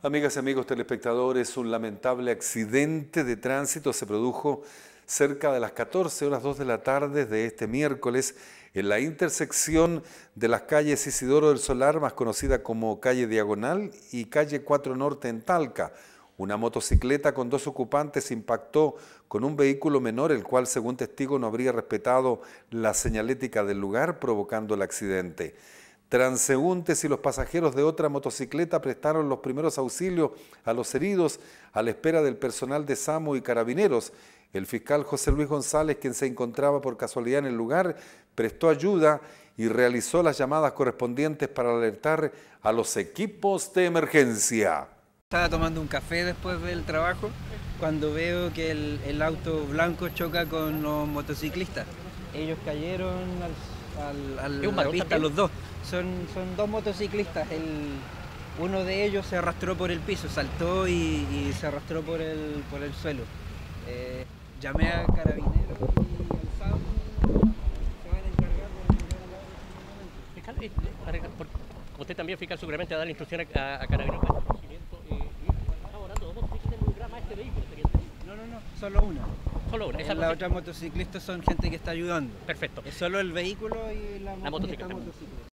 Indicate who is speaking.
Speaker 1: Amigas y amigos telespectadores, un lamentable accidente de tránsito se produjo cerca de las 14 horas 2 de la tarde de este miércoles en la intersección de las calles Isidoro del Solar, más conocida como calle Diagonal, y calle 4 Norte en Talca. Una motocicleta con dos ocupantes impactó con un vehículo menor, el cual, según testigos, no habría respetado la señalética del lugar, provocando el accidente. Transeúntes y los pasajeros de otra motocicleta prestaron los primeros auxilios a los heridos a la espera del personal de SAMU y carabineros. El fiscal José Luis González, quien se encontraba por casualidad en el lugar, prestó ayuda y realizó las llamadas correspondientes para alertar a los equipos de emergencia.
Speaker 2: Estaba tomando un café después del trabajo cuando veo que el auto blanco choca con los motociclistas. Ellos cayeron a la pista, los dos. Son dos motociclistas. Uno de ellos se arrastró por el piso, saltó y se arrastró por el suelo. Llamé a carabineros y al SAMU se van a encargar de
Speaker 3: Fiscal, como usted también, fiscal, seguramente va a dar la instrucción a carabineros para el conocimiento. Estamos hablando de dos motocicletas involucradas más este vehículo.
Speaker 2: No, solo una.
Speaker 3: Solo una.
Speaker 2: Las otras motociclistas son gente que está ayudando.
Speaker 3: Perfecto.
Speaker 2: Es solo el vehículo y la motocicleta.